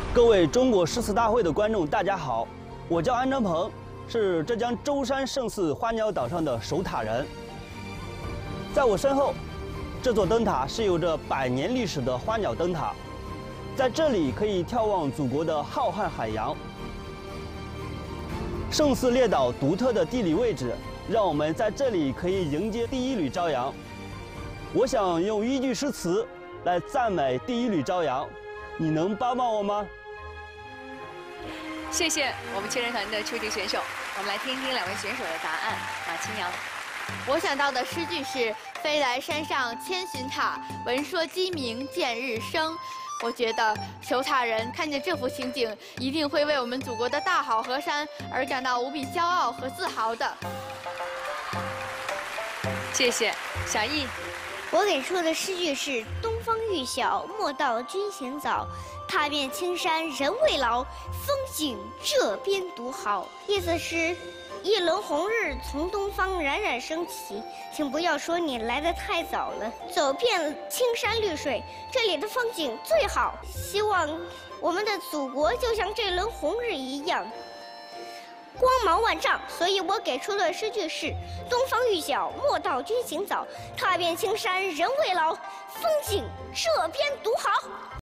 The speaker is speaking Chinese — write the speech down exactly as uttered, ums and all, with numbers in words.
各位中国诗词大会的观众，大家好，我叫安章鹏，是浙江舟山胜似花鸟岛上的守塔人。在我身后，这座灯塔是有着百年历史的花鸟灯塔，在这里可以眺望祖国的浩瀚海洋。胜似列岛独特的地理位置，让我们在这里可以迎接第一缕朝阳。我想用一句诗词来赞美第一缕朝阳，你能帮帮我吗？ 谢谢我们确认团的出题选手，我们来听听两位选手的答案。马清扬， 我想到的诗句是“飞来山上千寻塔，闻说鸡鸣见日升”。我觉得守塔人看见这幅情景，一定会为我们祖国的大好河山而感到无比骄傲和自豪的。 谢谢小易。 我给出的诗句是“东方欲晓，莫道君行早。 踏遍青山人未老，风景这边独好。”意思是，一轮红日从东方冉冉升起，请不要说你来得太早了。走遍青山绿水，这里的风景最好。希望我们的祖国就像这轮红日一样，光芒万丈。所以我给出的诗句是“东方欲晓，莫道君行早。踏遍青山人未老，风景这边独好。”